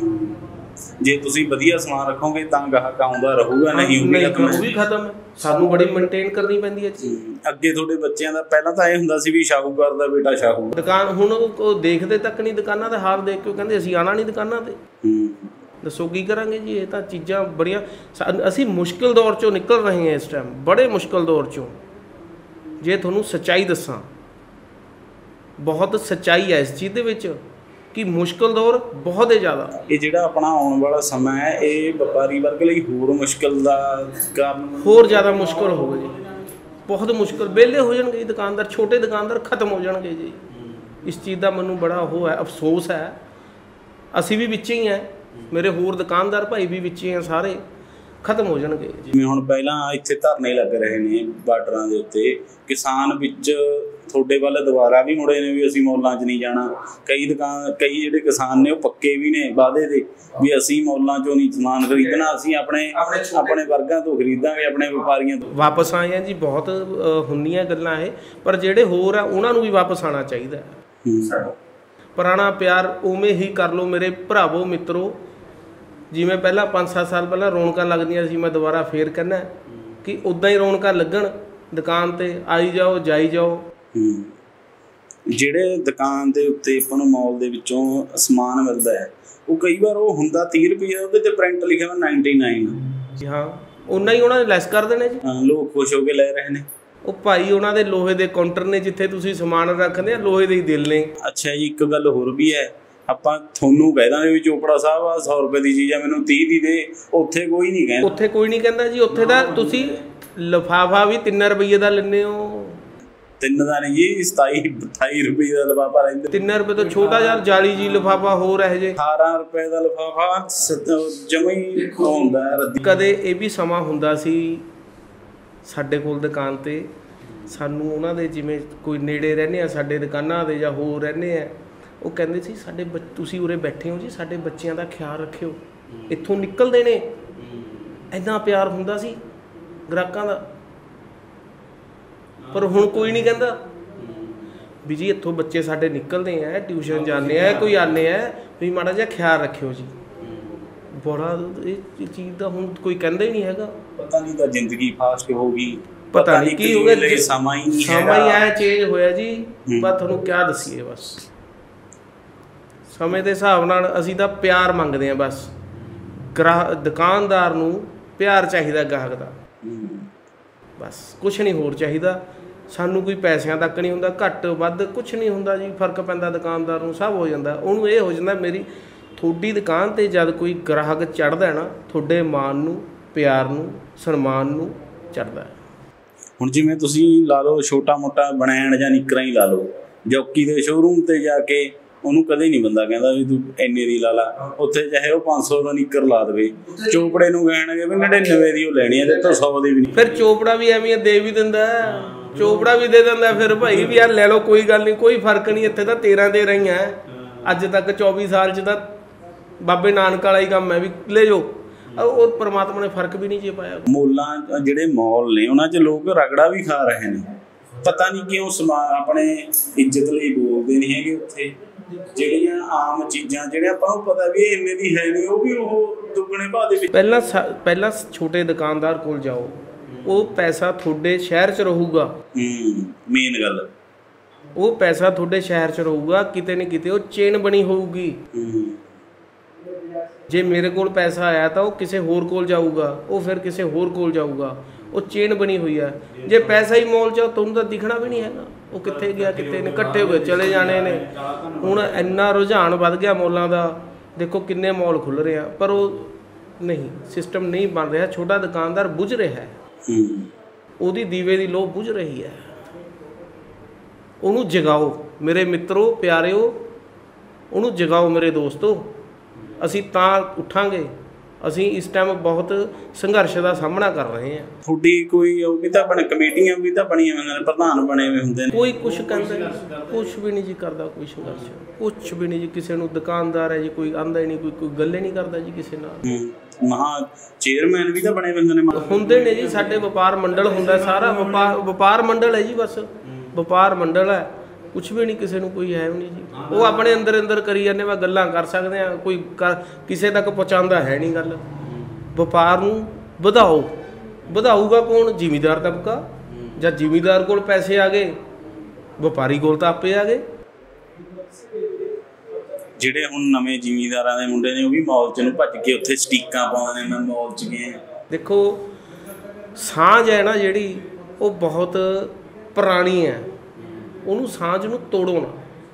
Speaker 2: ਜੇ ਤੁਸੀਂ ਵਧੀਆ ਸਮਾਨ ਰੱਖੋਗੇ ਤਾਂ ਗਾਹਕ ਆਉਂਦਾ ਰਹੂਗਾ, ਨਹੀਂ ਉਹ
Speaker 1: ਵੀ ਖਤਮ ਹੈ। ਸਾਨੂੰ ਬੜੀ ਮੇਨਟੇਨ ਕਰਨੀ ਪੈਂਦੀ ਹੈ ਜੀ।
Speaker 2: ਅੱਗੇ ਤੁਹਾਡੇ ਬੱਚਿਆਂ ਦਾ ਪਹਿਲਾਂ ਤਾਂ ਇਹ ਹੁੰਦਾ ਸੀ ਵੀ ਸ਼ਾਹੂਕਾਰ ਦਾ ਬੇਟਾ ਸ਼ਾਹੂ
Speaker 1: ਦੁਕਾਨ, ਹੁਣ ਉਹ ਦੇਖਦੇ ਤੱਕ ਨਹੀਂ ਦੁਕਾਨਾਂ ਦਾ ਹਾਲ ਦੇਖ ਕੇ, ਕਹਿੰਦੇ ਅਸੀਂ ਆਉਣਾ ਨਹੀਂ ਦੁਕਾਨਾਂ 'ਤੇ। ਦੱਸੋ ਕੀ ਕਰਾਂਗੇ ਜੀ? ਇਹ ਤਾਂ ਚੀਜ਼ਾਂ ਬੜੀਆਂ, ਅਸੀਂ ਮੁਸ਼ਕਿਲ ਦੌਰ 'ਚੋਂ ਨਿਕਲ ਰਹੇ ਹਾਂ ਇਸ ਟਾਈਮ, ਬੜੇ ਮੁਸ਼ਕਿਲ ਦੌਰ 'ਚੋਂ। ਜੇ ਤੁਹਾਨੂੰ ਸੱਚਾਈ ਦੱਸਾਂ, ਬਹੁਤ ਸੱਚਾਈ ਹੈ ਇਸ ਚੀਜ਼ ਦੇ ਵਿੱਚ ਕਿ ਮੁਸ਼ਕਿਲ ਦੌਰ ਬਹੁਤ ਹੀ ਜ਼ਿਆਦਾ।
Speaker 2: ਇਹ ਜਿਹੜਾ ਆਪਣਾ ਆਉਣ ਵਾਲਾ ਸਮਾਂ ਹੈ ਇਹ ਵਪਾਰੀ ਵਰਗ ਲਈ ਹੋਰ ਮੁਸ਼ਕਿਲ ਦਾ ਕਾਰਨ, ਹੋਰ
Speaker 1: ਜ਼ਿਆਦਾ ਮੁਸ਼ਕਿਲ ਹੋਊਗਾ ਜੀ, ਬਹੁਤ ਮੁਸ਼ਕਿਲ। ਵਿਹਲੇ ਹੋ ਜਾਣਗੇ ਦੁਕਾਨਦਾਰ, ਛੋਟੇ ਦੁਕਾਨਦਾਰ ਖਤਮ ਹੋ ਜਾਣਗੇ ਜੀ। ਇਸ ਚੀਜ਼ ਦਾ ਮੈਨੂੰ ਬੜਾ ਉਹ ਹੈ, ਅਫਸੋਸ ਹੈ। ਅਸੀਂ ਵੀ ਵਿੱਚ ਹੀ ਹਾਂ, ਮੇਰੇ ਹੋਰ ਦੁਕਾਨਦਾਰ ਭਾਈ ਵੀ ਵਿੱਚ ਹੀ ਆ, ਸਾਰੇ ਖਤਮ ਹੋ ਜਾਣਗੇ।
Speaker 2: ਜਿਵੇਂ ਹੁਣ ਪਹਿਲਾਂ ਇੱਥੇ ਧਰਨੇ ਲੱਗ ਰਹੇ ਨੇ ਬਾਰਡਰਾਂ ਦੇ ਉੱਤੇ, ਕਿਸਾਨ ਵਿੱਚ ਤੁਹਾਡੇ ਵੱਲ ਦੁਬਾਰਾ ਵੀ ਮੁੜੇ ਨੇ ਵੀ ਅਸੀਂ ਮੌਲਾਂ 'ਚ ਨਹੀਂ ਜਾਣਾ। ਕਈ ਦੁਕਾਨ ਕਈ ਜਿਹੜੇ ਕਿਸਾਨ ਨੇ ਉਹ ਪੱਕੇ ਵੀ ਨੇ ਵਾਅਦੇ ਦੇ ਵੀ ਅਸੀਂ ਮੌਲਾਂ 'ਚੋਂ ਨਹੀਂ ਸਮਾਨ ਖਰੀਦਣਾ, ਅਸੀਂ ਆਪਣੇ ਆਪਣੇ ਵਰਗਾਂ ਤੋਂ ਖਰੀਦਾਂਗੇ, ਆਪਣੇ ਵਪਾਰੀਆਂ ਤੋਂ।
Speaker 1: ਵਾਪਸ ਆਏ ਆ ਜੀ, ਬਹੁਤ ਹੁੰਦੀਆਂ ਗੱਲਾਂ ਇਹ, ਪਰ ਜਿਹੜੇ ਹੋਰ ਆ ਉਹਨਾਂ ਨੂੰ ਵੀ ਵਾਪਸ ਆਉਣਾ ਚਾਹੀਦਾ। ਪੁਰਾਣਾ ਪਿਆਰ ਉਵੇਂ ਹੀ ਕਰ ਲਓ ਮੇਰੇ ਭਰਾਵੋ ਮਿੱਤਰੋ, ਜਿਵੇਂ ਪਹਿਲਾਂ ਪੰਜ ਸੱਤ ਸਾਲ ਪਹਿਲਾਂ ਰੌਣਕਾਂ ਲੱਗਦੀਆਂ ਸੀ। ਮੈਂ ਦੁਬਾਰਾ ਫੇਰ ਕਹਿੰਦਾ ਕਿ ਉੱਦਾਂ ਹੀ ਰੌਣਕਾਂ ਲੱਗਣ ਦੁਕਾਨ 'ਤੇ, ਆਈ ਜਾਓ ਜਾਈ ਜਾਓ।
Speaker 2: ਜਿਹੜੇ ਦੁਕਾਨ ਦੇ ਉੱਤੇ ਆਪਾਂ ਨੂੰ ਮਾਲ ਦੇ ਵਿੱਚੋਂ ਸਮਾਨ ਮਿਲਦਾ ਹੈ ਉਹ ਕਈ ਵਾਰ ਉਹ ਹੁੰਦਾ ਤੀਹ ਰੁਪਏ, ਉਹਦੇ 'ਤੇ ਪ੍ਰਿੰਟ ਲਿਖਿਆ ਵਾ ਨਾਈਨਟੀ ਨਾਈਨ।
Speaker 1: ਹਾਂ, ਉਨਾ ਹੀ ਉਹਨਾਂ ਨੇ ਲੈਸ ਕਰ ਦੇਣੇ ਜੀ।
Speaker 2: ਹਾਂ, ਲੋਕ ਖੁਸ਼ ਹੋ ਕੇ ਲੈ ਰਹੇ ਨੇ।
Speaker 1: ਉਹ ਭਾਈ ਉਹਨਾਂ ਦੇ ਲੋਹੇ ਦੇ ਕਾਊਂਟਰ ਨੇ, ਜਿੱਥੇ ਤੁਸੀਂ ਸਮਾਨ ਰੱਖਦੇ ਆ ਲੋਹੇ ਦੇ ਹੀ ਦਿਲ ਨੇ।
Speaker 2: ਅੱਛਾ ਜੀ, ਇੱਕ ਗੱਲ ਹੋਰ ਵੀ ਹੈ ਆਪਾਂ ਤੁਹਾਨੂੰ ਕਹਿ ਦਾਂਗੇ ਵੀ ਚੋਪੜਾ ਸਾਹਿਬ ਆ ਸੌ ਰੁਪਏ ਦੀ ਚੀਜ਼ ਆ ਮੈਨੂੰ ਤੀਹ ਦੀ ਦੇ, ਉੱਥੇ ਕੋਈ ਨਹੀਂ ਕਹਿੰਦਾ।
Speaker 1: ਉੱਥੇ ਕੋਈ ਨਹੀਂ ਕਹਿੰਦਾ ਜੀ। ਉੱਥੇ ਦਾ ਤੁਸੀਂ ਲਿਫਾਫਾ ਵੀ ਤਿੰਨ ਰੁਪਈਏ ਦਾ ਲੈਂਦੇ ਹੋ।
Speaker 2: ਤਿੰਨ ਦਾ ਨਹੀਂ ਜੀ, ਸਤਾਈ ਅਠਾਈ ਰੁਪਏ ਦਾ ਲਿਫਾਫਾ ਰਹਿੰਦਾ।
Speaker 1: ਤਿੰਨ ਰੁਪਏ ਤੋਂ ਛੋਟਾ ਯਾਰ ਜਾਲੀ ਜੀ ਲਿਫਾਫਾ ਹੋਰ ਇਹ ਜੇ
Speaker 2: ਅਠਾਰਾਂ ਰੁਪਏ ਦਾ ਲਿਫਾਫਾ ਜਮਾਂ ਹੀ ਹੁੰਦਾ ਰੱਦੀ।
Speaker 1: ਕਦੇ ਇਹ ਵੀ ਸਮਾਂ ਹੁੰਦਾ ਸੀ ਸਾਡੇ ਕੋਲ ਦੁਕਾਨ ਤੇ, ਸਾਨੂੰ ਉਹਨਾਂ ਦੇ ਜਿਵੇਂ ਕੋਈ ਨੇੜੇ ਰਹਿੰਦੇ ਆ ਸਾਡੇ ਦੁਕਾਨਾਂ ਦੇ ਜਾਂ ਹੋਰ ਰਹਿੰਦੇ ਆ, ਉਹ ਕਹਿੰਦੇ ਸੀ ਸਾਡੇ ਤੁਸੀਂ ਉਰੇ ਬੈਠੇ ਹੋ ਜੀ, ਸਾਡੇ ਬੱਚਿਆਂ ਦਾ ਖਿਆਲ ਰੱਖਿਓ, ਇੱਥੋਂ ਨਿਕਲਦੇ ਨੇ। ਇੰਨਾ ਪਿਆਰ ਹੁੰਦਾ ਸੀ ਗ੍ਰਾਹਕਾਂ ਦਾ। ਪਰ ਹੁਣ ਕੋਈ ਨਹੀਂ ਕਹਿੰਦਾ ਵੀ ਜੀ ਇੱਥੋਂ ਬੱਚੇ ਸਾਡੇ ਨਿਕਲਦੇ ਆ, ਟਿਊਸ਼ਨ ਜਾਂਦੇ ਆ, ਕੋਈ ਆਉਂਦੇ ਆ, ਵੀ ਮਾੜਾ ਜਿਹਾ ਖਿਆਲ ਰੱਖਿਓ ਜੀ। ਬੜਾ ਇਹ ਚੀਜ਼ ਦਾ ਹੁਣ ਕੋਈ ਕਹਿੰਦਾ ਹੀ ਨਹੀਂ ਹੈਗਾ।
Speaker 2: ਪਤਾ ਨਹੀਂ ਤਾਂ ਜ਼ਿੰਦਗੀ ਫਾਸਟ ਹੋ ਗਈ,
Speaker 1: ਪਤਾ ਨਹੀਂ ਕੀ ਹੋ ਗਿਆ,
Speaker 2: ਸਮਾਂ ਹੀ ਨਹੀਂ
Speaker 1: ਸਮਾਂ ਹੀ ਆਇਆ ਚੇਂਜ ਹੋਇਆ ਜੀ। ਪਰ ਤੁਹਾਨੂੰ ਕਿਆ ਦੱਸੀਏ, ਬਸ ਸਮੇਂ ਦੇ ਹਿਸਾਬ ਨਾਲ ਅਸੀਂ ਤਾਂ ਪਿਆਰ ਮੰਗਦੇ ਹਾਂ। ਬਸ ਗ੍ਰਾਹਕ ਦੁਕਾਨਦਾਰ ਨੂੰ ਪਿਆਰ ਚਾਹੀਦਾ ਗਾਹਕ ਦਾ, ਬਸ ਕੁਛ ਨਹੀਂ ਹੋਰ ਚਾਹੀਦਾ ਸਾਨੂੰ। ਕੋਈ ਪੈਸਿਆਂ ਤੱਕ ਨਹੀਂ ਹੁੰਦਾ, ਘੱਟ ਵੱਧ ਕੁਛ ਨਹੀਂ ਹੁੰਦਾ ਜੀ। ਫਰਕ ਪੈਂਦਾ ਦੁਕਾਨਦਾਰ ਨੂੰ, ਸਭ ਹੋ ਜਾਂਦਾ। ਉਹਨੂੰ ਇਹ ਹੋ ਜਾਂਦਾ ਮੇਰੀ ਤੁਹਾਡੀ ਦੁਕਾਨ 'ਤੇ ਜਦ ਕੋਈ ਗ੍ਰਾਹਕ ਚੜ੍ਹਦਾ ਨਾ, ਤੁਹਾਡੇ ਮਾਣ ਨੂੰ, ਪਿਆਰ ਨੂੰ, ਸਨਮਾਨ ਨੂੰ ਚੜ੍ਹਦਾ।
Speaker 2: ਹੁਣ ਜਿਵੇਂ ਤੁਸੀਂ ਲਾ ਲਓ ਛੋਟਾ ਮੋਟਾ ਬਣੈਣ ਜਾਂ ਨਿੱਕਰਾਂ ਹੀ ਲਾ ਲਓ, ਜੌਕੀ ਦੇ ਸ਼ੋਰੂਮ 'ਤੇ ਜਾ ਕੇ ਉਹਨੂੰ ਕਦੇ ਨਹੀਂ ਬੰਦਾ ਕਹਿੰਦਾ ਵੀ ਤੂੰ ਇੰਨੇ ਦੀ ਲਾ ਲਾ। ਉੱਥੇ ਚਾਹੇ ਉਹ ਪੰਜ ਸੌ ਦਾ ਨਿੱਕਰ ਲਾ ਦੇਵੇ, ਚੋਪੜੇ ਨੂੰ ਕਹਿਣਗੇ ਵੀ ਨੜਿਨਵੇਂ ਦੀ ਉਹ ਲੈਣੀ ਹੈ ਤੇ ਤੋਂ ਸੌ ਦੀ ਵੀ ਨਹੀਂ।
Speaker 1: ਫਿਰ ਚੋਪੜਾ ਵੀ ਐਵੇਂ ਦੇ ਵੀ ਦਿੰਦਾ, ਚੋਪੜਾ ਵੀ ਦੇ ਦਿੰਦਾ। ਫਿਰ ਭਾਈ ਵੀ ਯਾਰ ਲੈ ਲਓ, ਕੋਈ ਗੱਲ ਨਹੀਂ, ਕੋਈ ਫਰਕ ਨਹੀਂ। ਇੱਥੇ ਤਾਂ ਤੇਰਾਂ ਦੇ ਰਹੀਆਂ ਅੱਜ ਤੱਕ, ਚੌਵੀ ਸਾਲ 'ਚ ਤਾਂ ਬਾਬੇ ਨਾਨਕ ਵਾਲਾ ਹੀ ਕੰਮ ਹੈ ਵੀ ਲੈ ਜਾਓ। ਉਹ ਪਰਮਾਤਮਾ ਨੇ ਫਰਕ ਵੀ ਨਹੀਂ ਜੇ ਪਾਇਆ।
Speaker 2: ਮੋਲਾਂ ਜਿਹੜੇ ਮੌਲ ਨੇ ਉਹਨਾਂ 'ਚ ਲੋਕ ਰਗੜਾ ਵੀ ਖਾ ਰਹੇ ਨੇ, ਪਤਾ ਨਹੀਂ ਕਿਉਂ। ਸਮਾਨ ਆਪਣੇ ਇੱਜ਼ਤ ਲਈ ਬੋਲਦੇ ਨਹੀਂ ਹੈਗੇ ਉੱਥੇ। ਜਿਹੜੀਆਂ ਆਮ ਚੀਜ਼ਾਂ ਜਿਹੜੀਆਂ ਆਪਾਂ ਨੂੰ ਪਤਾ ਵੀ ਇੰਨੇ ਦੀ ਹੈ ਨਹੀਂ, ਉਹ ਵੀ ਉਹ ਦੁੱਗਣੇ ਭਾਅ ਦੇ ਵਿੱਚ। ਪਹਿਲਾਂ
Speaker 1: ਪਹਿਲਾਂ ਛੋਟੇ ਦੁਕਾਨਦਾਰ ਕੋਲ ਜਾਓ, ਉਹ ਪੈਸਾ ਤੁਹਾਡੇ ਸ਼ਹਿਰ 'ਚ ਰਹੂਗਾ।
Speaker 2: ਹੂੰ ਮੇਨ ਗੱਲ
Speaker 1: ਉਹ ਪੈਸਾ ਤੁਹਾਡੇ ਸ਼ਹਿਰ 'ਚ ਰਹੂਗਾ, ਕਿਤੇ ਨਾ ਕਿਤੇ ਉਹ ਚੇਨ ਬਣੀ ਹੋਊਗੀ। ਜੇ ਮੇਰੇ ਕੋਲ ਪੈਸਾ ਆਇਆ ਤਾਂ ਉਹ ਕਿਸੇ ਹੋਰ ਕੋਲ ਜਾਊਗਾ, ਉਹ ਫਿਰ ਕਿਸੇ ਹੋਰ ਕੋਲ ਜਾਊਗਾ। ਉਹ ਚੇਨ ਬਣੀ ਹੋਈ ਹੈ। ਜੇ ਪੈਸਾ ਹੀ ਮੋਲ 'ਚ ਤੁਹਾਨੂੰ ਤਾਂ ਦਿਖਣਾ ਵੀ ਨਹੀਂ ਹੈਗਾ ਉਹ ਕਿੱਥੇ ਗਿਆ, ਕਿੱਥੇ ਨੇ, ਇਕੱਠੇ ਹੋ ਕੇ ਚਲੇ ਜਾਣੇ ਨੇ। ਹੁਣ ਇੰਨਾ ਰੁਝਾਨ ਵੱਧ ਗਿਆ ਮੋਲਾਂ ਦਾ, ਦੇਖੋ ਕਿੰਨੇ ਮੋਲ ਖੁੱਲ੍ਹ ਰਹੇ ਆ, ਪਰ ਉਹ ਨਹੀਂ, ਸਿਸਟਮ ਨਹੀਂ ਬਣ ਰਿਹਾ। ਛੋਟਾ ਦੁਕਾਨਦਾਰ ਬੁੱਝ ਰਿਹਾ ਹੈ, ਉਹਦੀ ਦੀਵੇ ਦੀ ਲੋਅ ਬੁੱਝ ਰਹੀ ਹੈ। ਉਹਨੂੰ ਜਗਾਓ ਮੇਰੇ ਮਿੱਤਰੋ, ਪਿਆਰਿਓ, ਉਹਨੂੰ ਜਗਾਓ ਮੇਰੇ ਦੋਸਤੋ। ਅਸੀਂ ਤਾਂ ਉੱਠਾਂਗੇ। ਅਸੀਂ ਇਸ ਟਾਈਮ ਬਹੁਤ ਸੰਘਰਸ਼ ਦਾ ਸਾਹਮਣਾ ਕਰ ਰਹੇ ਹਾਂ।
Speaker 2: ਤੁਹਾਡੀ ਕੋਈ ਉਹ ਵੀ ਤਾਂ ਬਣ ਕਮੇਟੀਆਂ ਵੀ ਤਾਂ ਬਣੀਆਂ ਹੋਈਆਂ ਨੇ, ਪ੍ਰਧਾਨ ਬਣੇ ਹੋਏ ਹੁੰਦੇ ਨੇ।
Speaker 1: ਕੋਈ ਕੁਛ ਕਹਿੰਦਾ, ਕੁਛ ਵੀ ਨਹੀਂ ਜੀ ਕਰਦਾ ਕੋਈ ਸੰਘਰਸ਼, ਕੁਛ ਵੀ ਨਹੀਂ ਜੀ। ਕਿਸੇ ਨੂੰ ਦੁਕਾਨਦਾਰ ਹੈ ਜੀ, ਕੋਈ ਆਂਦਾ ਹੀ ਨਹੀਂ, ਕੋਈ ਕੋਈ ਗੱਲ ਹੀ ਨਹੀਂ ਕਰਦਾ ਜੀ ਕਿਸੇ ਨਾਲ।
Speaker 2: ਮਹਾ ਚੇਅਰਮੈਨ ਵੀ ਤਾਂ ਬਣੇ ਹੁੰਦੇ ਨੇ,
Speaker 1: ਹੁੰਦੇ ਨੇ ਜੀ। ਸਾਡੇ ਵਪਾਰ ਮੰਡਲ ਹੁੰਦਾ, ਸਾਰਾ ਵਪਾਰ ਵਪਾਰ ਮੰਡਲ ਹੈ ਜੀ। ਬਸ ਵਪਾਰ ਮੰਡਲ ਹੈ, ਕੁਛ ਵੀ ਨਹੀਂ, ਕਿਸੇ ਨੂੰ ਕੋਈ ਹੈ ਨਹੀਂ ਜੀ। ਉਹ ਆਪਣੇ ਅੰਦਰ ਅੰਦਰ ਕਰੀ ਜਾਂਦੇ, ਵਾ ਗੱਲਾਂ ਕਰ ਸਕਦੇ ਆ, ਕੋਈ ਕਰ ਕਿਸੇ ਤੱਕ ਪਹੁੰਚਾਉਂਦਾ ਹੈ ਨਹੀਂ ਗੱਲ। ਵਪਾਰ ਨੂੰ ਵਧਾਓ, ਵਧਾਊਗਾ ਕੌਣ? ਜ਼ਿਮੀਦਾਰ ਤਬਕਾ। ਜਾਂ ਜ਼ਿਮੀਦਾਰ ਕੋਲ ਪੈਸੇ ਆ ਗਏ, ਵਪਾਰੀ ਕੋਲ ਤਾਂ ਆਪੇ ਆ ਗਏ।
Speaker 2: ਜਿਹੜੇ ਹੁਣ ਨਵੇਂ ਜ਼ਿਮੀਦਾਰਾਂ ਦੇ ਮੁੰਡੇ ਨੇ ਉਹ ਵੀ ਮੌਲ 'ਚ ਨੂੰ ਭੱਜ ਕੇ ਉੱਥੇ ਸਟੀਕਾਂ ਪਾਉਂਦੇ ਨੇ, ਮੈਂ ਮੌਲ 'ਚ ਗਏ। ਦੇਖੋ
Speaker 1: ਸਾਂਝ ਹੈ ਨਾ ਜਿਹੜੀ, ਉਹ ਬਹੁਤ ਪੁਰਾਣੀ ਹੈ। ਉਹਨੂੰ ਸਾਂਝ ਨੂੰ ਤੋੜੋ ਨਾ,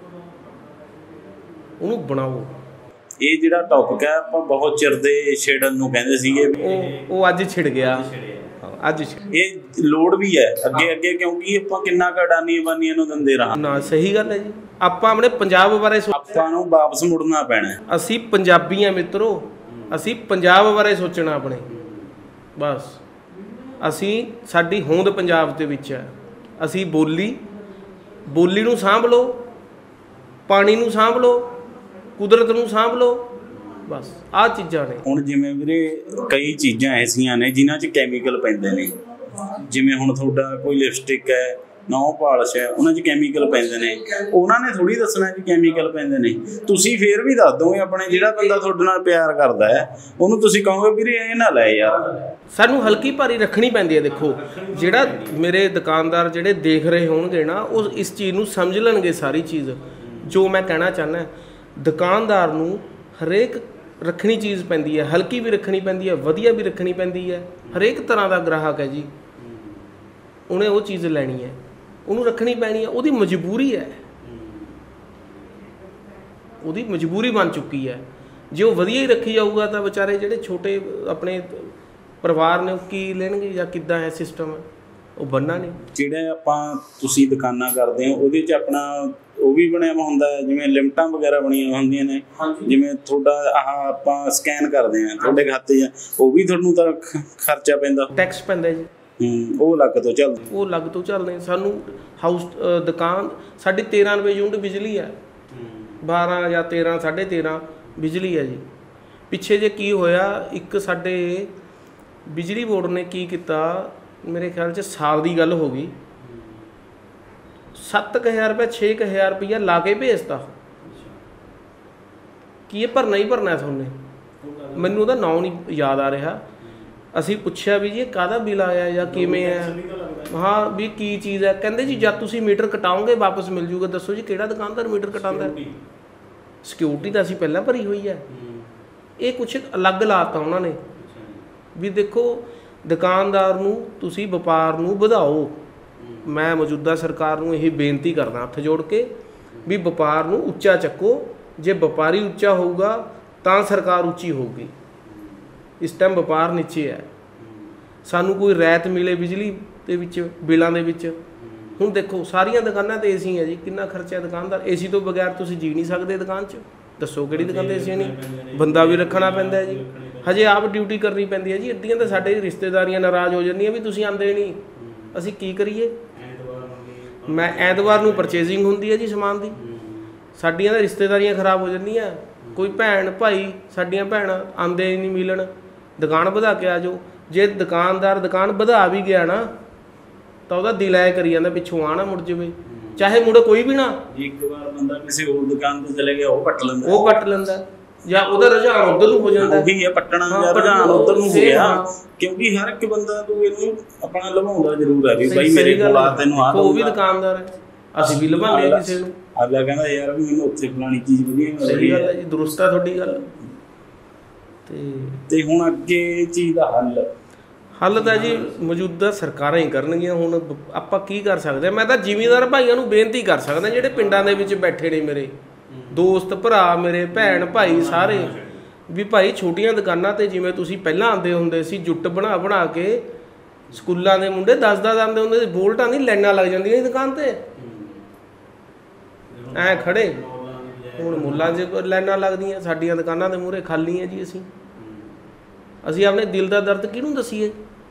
Speaker 1: ਉਹਨੂੰ ਬਣਾਓ।
Speaker 2: ਇਹ ਜਿਹੜਾ ਟੌਪਿਕ ਹੈ ਆਪਾਂ ਬਹੁਤ ਚਿਰ ਦੇ ਛੇੜਨ ਨੂੰ ਕਹਿੰਦੇ ਸੀਗੇ,
Speaker 1: ਉਹ ਉਹ ਅੱਜ ਛਿੜ ਗਿਆ। ਅੱਜ
Speaker 2: ਇਹ ਲੋੜ ਵੀ ਹੈ ਅੱਗੇ ਅੱਗੇ, ਕਿਉਂਕਿ ਆਪਾਂ ਕਿੰਨਾ ਕੁ ਅਡਾਨੀਆਂ ਬਾਨੀਆਂ ਨੂੰ ਦਿੰਦੇ ਰਹਾਂ
Speaker 1: ਨਾ। ਸਹੀ ਗੱਲ ਹੈ ਜੀ। ਆਪਾਂ ਆਪਣੇ ਪੰਜਾਬ ਬਾਰੇ
Speaker 2: ਆਪਾਂ ਨੂੰ ਵਾਪਸ ਮੁੜਨਾ ਪੈਣਾ।
Speaker 1: ਅਸੀਂ ਪੰਜਾਬੀ ਆ ਮਿੱਤਰੋ, ਅਸੀਂ ਪੰਜਾਬ ਬਾਰੇ ਸੋਚਣਾ ਆਪਣੇ। ਬਸ ਅਸੀਂ, ਸਾਡੀ ਹੋਂਦ ਪੰਜਾਬ ਦੇ ਵਿੱਚ ਹੈ। ਅਸੀਂ ਬੋਲੀ ਬੋਲੀ ਨੂੰ ਸਾਂਭ ਲਓ, ਪਾਣੀ ਨੂੰ ਸਾਂਭ ਲਓ, ਕੁਦਰਤ ਨੂੰ ਸਾਂਭ ਲਓ। ਬਸ ਆਹ ਚੀਜ਼ਾਂ ਨੇ। ਹੁਣ
Speaker 2: ਜਿਵੇਂ ਵੀਰੇ ਕਈ ਚੀਜ਼ਾਂ ਐਸੀਆਂ ਨੇ ਜਿਨ੍ਹਾਂ 'ਚ ਕੈਮੀਕਲ ਪੈਂਦੇ ਨੇ। ਜਿਵੇਂ ਹੁਣ ਤੁਹਾਡਾ ਕੋਈ ਲਿਪਸਟਿਕ ਹੈ, ਨੌ ਪਾਲਿਸ਼ ਹੈ, ਉਹਨਾਂ 'ਚ ਕੈਮੀਕਲ ਪੈਂਦੇ ਨੇ। ਉਹਨਾਂ ਨੇ ਥੋੜ੍ਹੀ ਦੱਸਣਾ ਵੀ ਕੈਮੀਕਲ ਪੈਂਦੇ ਨੇ। ਤੁਸੀਂ ਫੇਰ ਵੀ ਦੱਸ ਦੋਗੇ ਆਪਣੇ, ਜਿਹੜਾ ਬੰਦਾ ਤੁਹਾਡੇ ਨਾਲ ਪਿਆਰ ਕਰਦਾ ਹੈ ਉਹਨੂੰ ਤੁਸੀਂ ਕਹੋਗੇ ਵੀਰੇ ਇਹ ਨਾ ਲੈ ਯਾਰ।
Speaker 1: ਸਾਨੂੰ ਹਲਕੀ ਭਾਰੀ ਰੱਖਣੀ ਪੈਂਦੀ ਹੈ। ਦੇਖੋ ਜਿਹੜਾ ਮੇਰੇ ਦੁਕਾਨਦਾਰ ਜਿਹੜੇ ਦੇਖ ਰਹੇ ਹੋਣਗੇ ਨਾ, ਉਹ ਇਸ ਚੀਜ਼ ਨੂੰ ਸਮਝ ਲੈਣਗੇ ਸਾਰੀ ਚੀਜ਼ ਜੋ ਮੈਂ ਕਹਿਣਾ ਚਾਹੁੰਦਾ। ਦੁਕਾਨਦਾਰ ਨੂੰ ਹਰੇਕ ਰੱਖਣੀ ਚੀਜ਼ ਪੈਂਦੀ ਹੈ, ਹਲਕੀ ਵੀ ਰੱਖਣੀ ਪੈਂਦੀ ਹੈ, ਵਧੀਆ ਵੀ ਰੱਖਣੀ ਪੈਂਦੀ ਹੈ। ਹਰੇਕ ਤਰ੍ਹਾਂ ਦਾ ਗ੍ਰਾਹਕ ਹੈ ਜੀ, ਉਹਨੇ ਉਹ ਚੀਜ਼ ਲੈਣੀ ਹੈ, ਉਹਨੂੰ ਰੱਖਣੀ ਪੈਣੀ ਹੈ, ਉਹਦੀ ਮਜਬੂਰੀ ਹੈ। ਉਹਦੀ ਮਜਬੂਰੀ ਬਣ ਚੁੱਕੀ ਹੈ। ਜੇ ਉਹ ਵਧੀਆ ਹੀ ਰੱਖੀ ਜਾਊਗਾ ਤਾਂ ਵਿਚਾਰੇ ਜਿਹੜੇ ਛੋਟੇ ਆਪਣੇ ਪਰਿਵਾਰ ਨੇ ਉਹ ਕੀ ਲੈਣਗੇ ਜਾਂ ਕਿੱਦਾਂ ਹੈ ਸਿਸਟਮ ਉਹ ਬਣਨਾ ਨਹੀਂ।
Speaker 2: ਜਿਹੜੇ ਆਪਾਂ ਤੁਸੀਂ ਦੁਕਾਨਾਂ ਕਰਦੇ ਹੋ ਉਹਦੇ 'ਚ ਆਪਣਾ ਉਹ ਵੀ ਬਣਿਆ ਵਾ ਹੁੰਦਾ ਜਿਵੇਂ ਲਿਮਟਾਂ ਵਗੈਰਾ ਬਣੀਆਂ ਹੁੰਦੀਆਂ ਨੇ, ਜਿਵੇਂ ਤੁਹਾਡਾ ਆਹ ਆਪਾਂ ਸਕੈਨ ਕਰਦੇ ਹਾਂ ਤੁਹਾਡੇ ਖਾਤੇ 'ਚ, ਉਹ ਵੀ ਤੁਹਾਨੂੰ ਤਾਂ ਖਰਚਾ ਪੈਂਦਾ,
Speaker 1: ਟੈਕਸ ਪੈਂਦਾ ਜੀ।
Speaker 2: ਹੂੰ, ਉਹ ਅਲੱਗ ਤੋਂ ਚੱਲਦੇ
Speaker 1: ਉਹ ਅਲੱਗ ਤੋਂ ਚੱਲਦੇ। ਸਾਨੂੰ ਹਾਊਸ ਦੁਕਾਨ ਸਾਡੀ ਤੇਰਾਂ ਰੁਪਏ ਯੂਨਿਟ ਬਿਜਲੀ ਹੈ, ਬਾਰਾਂ ਜਾਂ ਤੇਰਾਂ ਸਾਢੇ ਤੇਰਾਂ ਬਿਜਲੀ ਹੈ ਜੀ। ਪਿੱਛੇ ਜੇ ਕੀ ਹੋਇਆ, ਇੱਕ ਸਾਡੇ ਬਿਜਲੀ ਬੋਰਡ ਨੇ ਕੀ ਕੀਤਾ, ਮੇਰੇ ਖਿਆਲ 'ਚ ਸਾਲ ਦੀ ਗੱਲ ਹੋ ਗਈ, ਸੱਤ ਕੁ ਹਜ਼ਾਰ ਰੁਪਇਆ ਛੇ ਕੁ ਹਜ਼ਾਰ ਰੁਪਈਆ ਲਾ ਕੇ ਭੇਜਤਾ। ਕੀ ਇਹ ਭਰਨਾ ਹੀ ਭਰਨਾ ਤੁਹਾਨੂੰ? ਮੈਨੂੰ ਉਹਦਾ ਨਾਂ ਨਹੀਂ ਯਾਦ ਆ ਰਿਹਾ। ਅਸੀਂ ਪੁੱਛਿਆ ਵੀ ਜੀ ਇਹ ਕਾਹਦਾ ਬਿੱਲ ਆਇਆ ਜਾਂ ਕਿਵੇਂ ਹੈ, ਹਾਂ ਵੀ ਕੀ ਚੀਜ਼ ਹੈ। ਕਹਿੰਦੇ ਜੀ ਜਦ ਤੁਸੀਂ ਮੀਟਰ ਕਟਾਓਗੇ ਵਾਪਸ ਮਿਲ ਜੂਗਾ। ਦੱਸੋ ਜੀ ਕਿਹੜਾ ਦੁਕਾਨਦਾਰ ਮੀਟਰ ਕਟਾਉਂਦਾ? ਸਿਕਿਉਰਿਟੀ ਤਾਂ ਅਸੀਂ ਪਹਿਲਾਂ ਭਰੀ ਹੋਈ ਹੈ। ਇਹ ਕੁਛ ਅਲੱਗ ਲਾਤਾ ਉਹਨਾਂ ਨੇ ਵੀ ਦੇਖੋ ਦੁਕਾਨਦਾਰ ਨੂੰ ਤੁਸੀਂ ਵਪਾਰ ਨੂੰ ਵਧਾਓ। ਮੈਂ ਮੌਜੂਦਾ ਸਰਕਾਰ ਨੂੰ ਇਹ ਬੇਨਤੀ ਕਰਦਾ ਹੱਥ ਜੋੜ ਕੇ ਵੀ ਵਪਾਰ ਨੂੰ ਉੱਚਾ ਚੱਕੋ। ਜੇ ਵਪਾਰੀ ਉੱਚਾ ਹੋਊਗਾ ਤਾਂ ਸਰਕਾਰ ਉੱਚੀ ਹੋਊਗੀ। ਇਸ ਟਾਈਮ ਵਪਾਰ ਨੀਚੇ ਹੈ। ਸਾਨੂੰ ਕੋਈ ਰਿਆਇਤ ਮਿਲੇ ਬਿਜਲੀ ਦੇ ਵਿੱਚ ਬਿੱਲਾਂ ਦੇ ਵਿੱਚ। ਹੁਣ ਦੇਖੋ ਸਾਰੀਆਂ ਦੁਕਾਨਾਂ 'ਤੇ ਏ ਸੀ ਹੈ ਜੀ, ਕਿੰਨਾ ਖਰਚਾ ਦੁਕਾਨਦਾਰ। ਏ ਸੀ ਤੋਂ ਬਗੈਰ ਤੁਸੀਂ ਜੀ ਨਹੀਂ ਸਕਦੇ ਦੁਕਾਨ 'ਚ। ਦੱਸੋ ਕਿਹੜੀ ਦੁਕਾਨ 'ਤੇ ਏ ਸੀ ਨਹੀਂ? ਬੰਦਾ ਵੀ ਰੱਖਣਾ ਪੈਂਦਾ ਹੈ ਜੀ, ਹਜੇ ਆਪ ਡਿਊਟੀ ਕਰਨੀ ਪੈਂਦੀ ਹੈ ਜੀ। ਅੱਧੀਆਂ ਤਾਂ ਸਾਡੇ ਰਿਸ਼ਤੇਦਾਰੀਆਂ ਨਾਰਾਜ਼ ਹੋ ਜਾਂਦੀਆਂ ਵੀ ਤੁਸੀਂ ਆਉਂਦੇ ਨਹੀਂ, ਅਸੀਂ ਕੀ ਕਰੀਏ। ਮੈਂ ਐਤਵਾਰ ਨੂੰ ਪਰਚੇਜ਼ਿੰਗ ਹੁੰਦੀ ਹੈ ਜੀ ਸਮਾਨ ਦੀ, ਸਾਡੀਆਂ ਤਾਂ ਰਿਸ਼ਤੇਦਾਰੀਆਂ ਖਰਾਬ ਹੋ ਜਾਂਦੀਆਂ। ਕੋਈ ਭੈਣ ਭਾਈ ਸਾਡੀਆਂ ਭੈਣਾਂ ਆਉਂਦੇ ਨਹੀਂ ਮਿਲਣ, ਦੁਕਾਨ ਵਧਾ ਕੇ ਆ ਜਾਓ। ਜੇ ਦੁਕਾਨਦਾਰ ਦੁਕਾਨ ਵਧਾ ਵੀ ਗਿਆ ਨਾ ਤਾਂ ਉਹਦਾ ਦਿਲ ਐ ਕਰੀ ਜਾਂਦਾ ਪਿੱਛੋਂ ਆ ਨਾ ਮੁੜ ਜਾਵੇ, ਚਾਹੇ ਮੁੜ ਕੋਈ ਵੀ ਨਾ।
Speaker 2: ਇੱਕ ਵਾਰ ਬੰਦਾ ਕਿਸੇ ਹੋਰ ਦੁਕਾਨ ਤੇ ਚਲੇ ਗਿਆ ਉਹ ਪੱਟ ਲੈਂਦਾ,
Speaker 1: ਉਹ ਪੱਟ ਲੈਂਦਾ ਜਾਂ ਉਹਦਾ ਰੁਝਾਨ ਉੱਧਰ ਨੂੰ ਹੋ ਜਾਂਦਾ।
Speaker 2: ਉਹੀ ਹੈ ਪੱਟਣਾ ਜਾਂ ਰੁਝਾਨ ਉੱਧਰ ਨੂੰ ਹੋ ਗਿਆ, ਕਿਉਂਕਿ ਹਰ ਇੱਕ ਬੰਦਾ ਤੂੰ ਇਹਨੂੰ ਆਪਣਾ ਲਵਾਉਂਦਾ ਜ਼ਰੂਰ ਹੈ ਵੀ ਬਾਈ ਮੇਰੇ ਕੋਲ ਆ ਤੈਨੂੰ ਆ।
Speaker 1: ਉਹ ਵੀ ਦੁਕਾਨਦਾਰ ਹੈ, ਅਸੀਂ ਵੀ ਲਵਾਉਂਦੇ ਹਾਂ ਕਿਸੇ ਨੂੰ।
Speaker 2: ਅਗਲਾ ਕਹਿੰਦਾ ਯਾਰ ਵੀ ਮੈਨੂੰ ਉੱਥੇ ਫਲਾਣੀ ਚੀਜ਼ ਵਧੀਆ ਮਿਲ ਰਹੀ ਹੈ।
Speaker 1: ਸਹੀ ਗੱਲ ਹੈ ਜੀ, ਦਰੁਸਤ ਹੈ ਤੁਹਾਡੀ ਗੱਲ। ਤੇ
Speaker 2: ਤੇ ਹੁਣ ਅੱਗੇ ਇਹ ਚੀਜ਼ ਦਾ ਹੱਲ
Speaker 1: ਹੱਲ ਤਾਂ ਜੀ ਮੌਜੂਦਾ ਸਰਕਾਰਾਂ ਹੀ ਕਰਨਗੀਆਂ। ਹੁਣ ਆਪਾਂ ਕੀ ਕਰ ਸਕਦੇ ਹਾਂ? ਮੈਂ ਤਾਂ ਜ਼ਿਮੀਂਦਾਰ ਭਾਈਆਂ ਨੂੰ ਬੇਨਤੀ ਕਰ ਸਕਦਾ ਜਿਹੜੇ ਪਿੰਡਾਂ ਦੇ ਵਿੱਚ ਬੈਠੇ ਨੇ, ਮੇਰੇ ਦੋਸਤ ਭਰਾ, ਮੇਰੇ ਭੈਣ ਭਾਈ ਸਾਰੇ, ਵੀ ਭਾਈ ਛੋਟੀਆਂ ਦੁਕਾਨਾਂ 'ਤੇ ਜਿਵੇਂ ਤੁਸੀਂ ਪਹਿਲਾਂ ਆਉਂਦੇ ਹੁੰਦੇ ਸੀ, ਜੁੱਟ ਬਣਾ ਬਣਾ ਕੇ ਸਕੂਲਾਂ ਦੇ ਮੁੰਡੇ ਦਸ ਦਸ ਆਉਂਦੇ ਹੁੰਦੇ ਸੀ, ਬੋਲਟਾਂ ਦੀ ਲਾਈਨਾਂ ਲੱਗ ਜਾਂਦੀਆਂ ਸੀ ਦੁਕਾਨ 'ਤੇ ਐਂ ਖੜੇ। ਹੁਣ ਮੁੱਲਾਂ 'ਚ ਲਾਈਨਾਂ ਲੱਗਦੀਆਂ, ਸਾਡੀਆਂ ਦੁਕਾਨਾਂ ਦੇ ਮੂਹਰੇ ਖਾਲੀ ਹੈ ਜੀ। ਅਸੀਂ ਅਸੀਂ ਆਪਣੇ ਦਿਲ ਦਾ ਦਰਦ ਕਿਹਨੂੰ ਦੱਸੀਏ?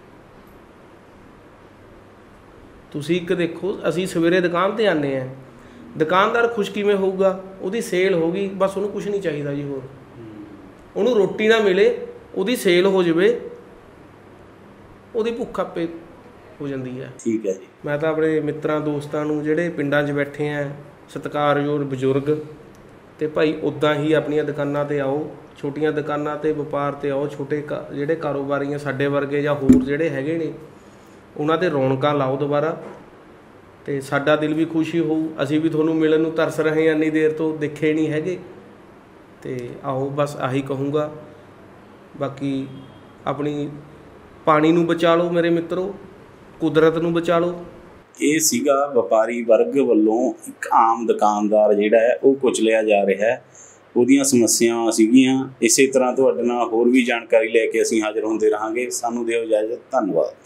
Speaker 1: ਤੁਸੀਂ ਇੱਕ ਦੇਖੋ, ਅਸੀਂ ਸਵੇਰੇ ਦੁਕਾਨ 'ਤੇ ਆਉਂਦੇ ਹਾਂ, ਦੁਕਾਨਦਾਰ ਖੁਸ਼ ਕਿਵੇਂ ਹੋਊਗਾ? ਉਹਦੀ ਸੇਲ ਹੋ ਗਈ, ਬਸ ਉਹਨੂੰ ਕੁਛ ਨਹੀਂ ਚਾਹੀਦਾ ਜੀ ਹੋਰ। ਉਹਨੂੰ ਰੋਟੀ ਨਾ ਮਿਲੇ, ਉਹਦੀ ਸੇਲ ਹੋ ਜਾਵੇ, ਉਹਦੀ ਭੁੱਖ ਆਪੇ ਹੋ ਜਾਂਦੀ ਹੈ।
Speaker 2: ਠੀਕ ਹੈ ਜੀ।
Speaker 1: ਮੈਂ ਤਾਂ ਆਪਣੇ ਮਿੱਤਰਾਂ ਦੋਸਤਾਂ ਨੂੰ ਜਿਹੜੇ ਪਿੰਡਾਂ 'ਚ ਬੈਠੇ ਆ, ਸਤਿਕਾਰਯੋਗ ਬਜ਼ੁਰਗ, ਤੇ ਭਾਈ ਉੱਦਾਂ ਹੀ ਆਪਣੀਆਂ ਦੁਕਾਨਾਂ 'ਤੇ ਆਓ, ਛੋਟੀਆਂ ਦੁਕਾਨਾਂ 'ਤੇ ਵਪਾਰ 'ਤੇ ਆਓ। ਛੋਟੇ ਜਿਹੜੇ ਕਾਰੋਬਾਰੀ ਆ ਸਾਡੇ ਵਰਗੇ ਜਾਂ ਹੋਰ ਜਿਹੜੇ ਹੈਗੇ ਨੇ, ਉਹਨਾਂ 'ਤੇ ਰੌਣਕਾਂ ਲਾਓ ਦੁਬਾਰਾ, ਤੇ ਸਾਡਾ ਦਿਲ ਵੀ ਖੁਸ਼ੀ ਹੋਊ। ਅਸੀਂ ਵੀ ਤੁਹਾਨੂੰ ਮਿਲਣ ਨੂੰ ਤਰਸ ਰਹੇ ਹਾਂ, ਇੰਨੀ ਦੇਰ ਤੋਂ ਦੇਖੇ ਨਹੀਂ ਹੈਗੇ। ਤੇ ਆਓ, ਬਸ ਆਹੀ ਕਹੂੰਗਾ। ਬਾਕੀ ਆਪਣੀ ਪਾਣੀ ਨੂੰ ਬਚਾ ਲਓ ਮੇਰੇ ਮਿੱਤਰੋ, ਕੁਦਰਤ ਨੂੰ ਬਚਾ ਲਓ।
Speaker 2: ਇਹ ਸੀਗਾ ਵਪਾਰੀ ਵਰਗ ਵੱਲੋਂ ਇੱਕ ਆਮ ਦੁਕਾਨਦਾਰ ਜਿਹੜਾ ਹੈ ਉਹ ਕੁਚਲਿਆ ਜਾ ਰਿਹਾ ਹੈ, ਉਹਦੀਆਂ ਸਮੱਸਿਆਵਾਂ ਸੀਗੀਆਂ। ਇਸੇ ਤਰ੍ਹਾਂ ਤੁਹਾਡੇ ਨਾਲ ਹੋਰ ਵੀ ਜਾਣਕਾਰੀ ਲੈ ਕੇ ਅਸੀਂ ਹਾਜ਼ਰ ਹੁੰਦੇ ਰਹਾਂਗੇ। ਸਾਨੂੰ ਦਿਓ ਇਜਾਜ਼ਤ, ਧੰਨਵਾਦ।